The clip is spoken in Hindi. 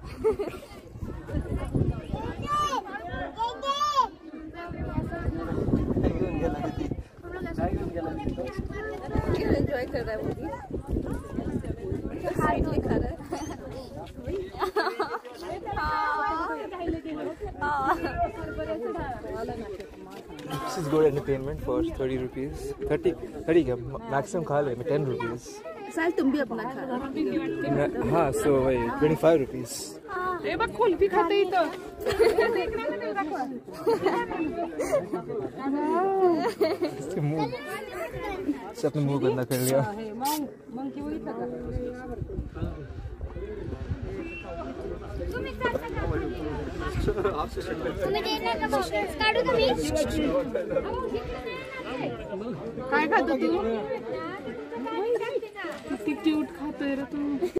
एंजॉय कर रहा है वो भी। स्वीटली खा रहा है। This is good entertainment for 30 rupees. 30 क्या maximum खा ले मैं 10 rupees. साल तुम भी अपना खा। हाँ so वही 25 rupees. ए बा कुल्फी खाते ही तो। इसके मुंह से अपने मुंह गंदा कर लिया। काय खातो तू? किती क्यूट खातोय रे तू.